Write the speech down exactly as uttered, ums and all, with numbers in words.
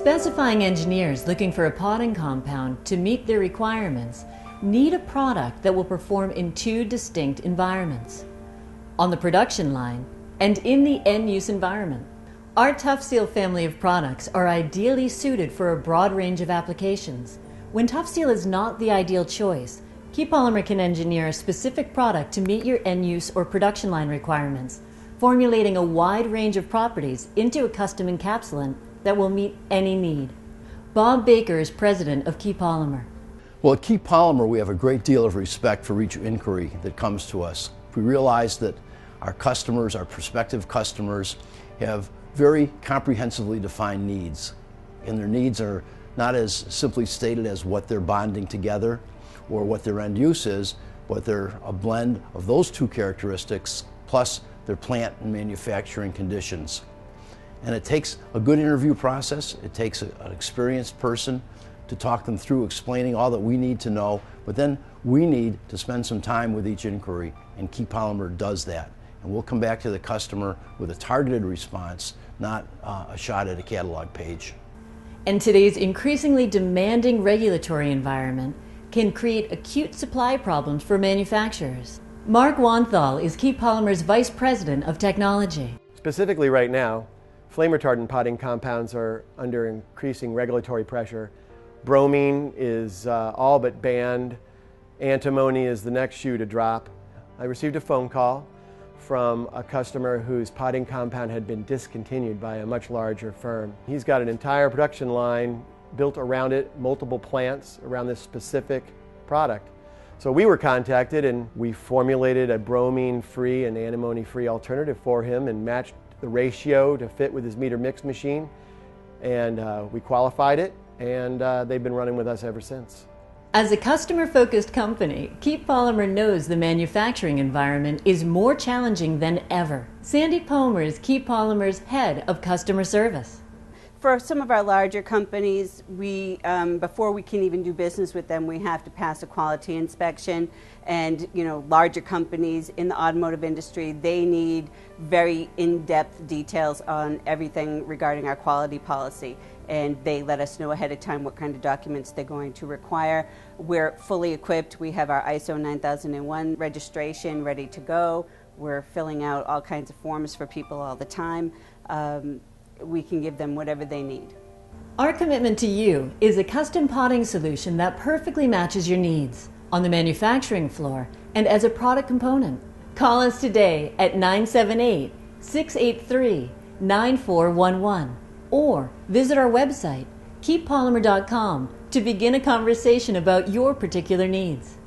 Specifying engineers looking for a potting compound to meet their requirements need a product that will perform in two distinct environments: on the production line and in the end-use environment. Our Tough Seal family of products are ideally suited for a broad range of applications. When Tough Seal is not the ideal choice, Key Polymer can engineer a specific product to meet your end-use or production line requirements, formulating a wide range of properties into a custom encapsulant that will meet any need. Bob Baker is president of Key Polymer. Well, at Key Polymer, we have a great deal of respect for each inquiry that comes to us. We realize that our customers, our prospective customers, have very comprehensively defined needs. And their needs are not as simply stated as what they're bonding together or what their end use is, but they're a blend of those two characteristics plus their plant and manufacturing conditions. And it takes a good interview process. It takes a, an experienced person to talk them through explaining all that we need to know, but then we need to spend some time with each inquiry, and Key Polymer does that. And we'll come back to the customer with a targeted response, not uh, a shot at a catalog page. And today's increasingly demanding regulatory environment can create acute supply problems for manufacturers. Mark Wanthal is Key Polymer's Vice President of Technology. Specifically right now, flame retardant potting compounds are under increasing regulatory pressure. Bromine is uh, all but banned. Antimony is the next shoe to drop. I received a phone call from a customer whose potting compound had been discontinued by a much larger firm. He's got an entire production line built around it, multiple plants around this specific product. So we were contacted and we formulated a bromine-free and antimony-free alternative for him and matched the ratio to fit with his meter mix machine. And uh, we qualified it, and uh, they've been running with us ever since. As a customer-focused company, Key Polymer knows the manufacturing environment is more challenging than ever. Sandy Palmer is Key Polymer's head of customer service. For some of our larger companies, we, um, before we can even do business with them, we have to pass a quality inspection. And you know, larger companies in the automotive industry, they need very in-depth details on everything regarding our quality policy. And they let us know ahead of time what kind of documents they're going to require. We're fully equipped. We have our I S O nine thousand one registration ready to go. We're filling out all kinds of forms for people all the time. Um, we can give them whatever they need. Our commitment to you is a custom potting solution that perfectly matches your needs on the manufacturing floor and as a product component. Call us today at nine seven eight, six eight three, nine four one one or visit our website, key polymer dot com, to begin a conversation about your particular needs.